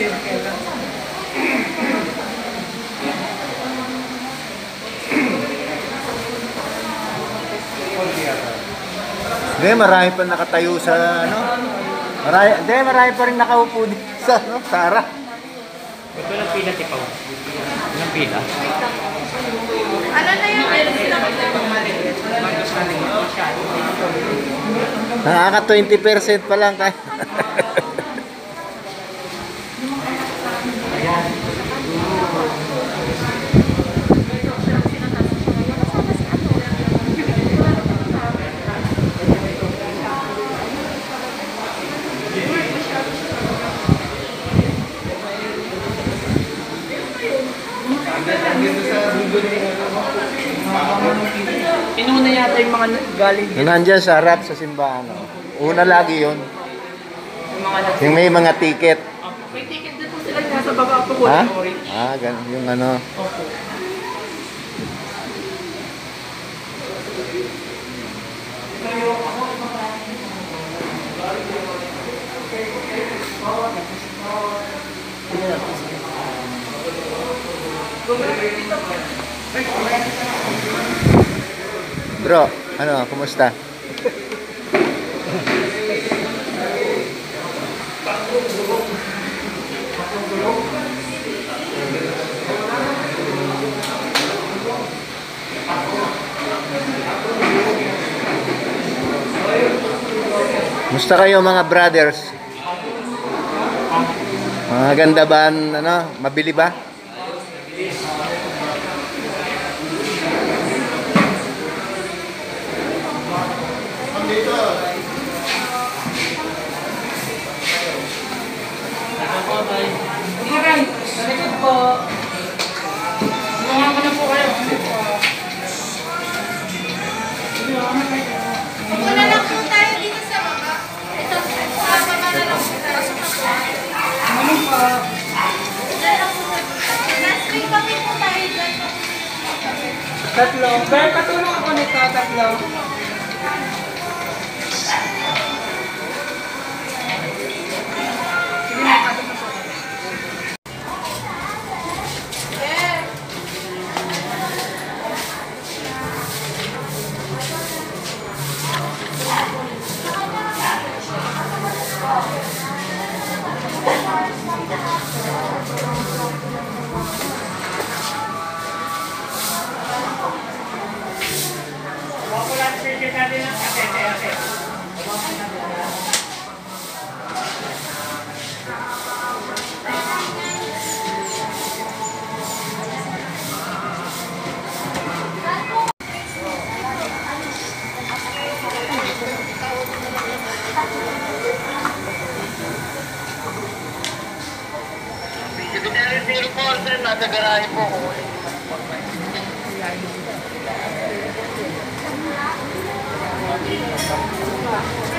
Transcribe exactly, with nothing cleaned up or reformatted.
Hindi, marami pa nakatayo sa ano. Marami, hindi, marami pa rin nakaupo dito sa ano, Sara. Ito lang pila, tipaw. Ilang pila? Ano na yung Nakaka twenty percent pa lang kaya. Inuna yata yung mga galing dito. Nandiyan sa harap sa simbahan. Una lagi yun. Yung mga nag- Yung may mga ticket. May ticket din po sila nasa baba po. Ha? Orange. Ah, ganun yung ano. Opo. Bro, ano, kumusta? Kumusta kayo mga brothers? Mga ganda ba, ano, mabili ba? Muna lang po tayo dito sa baba. Ito, sa baba na lang. Ano pa? Last week kami po tayo dyan. Tatlo. Pero patulong ako nito, tatlo. G T D L zero four, sir, nasa garahe po ako. Thank you.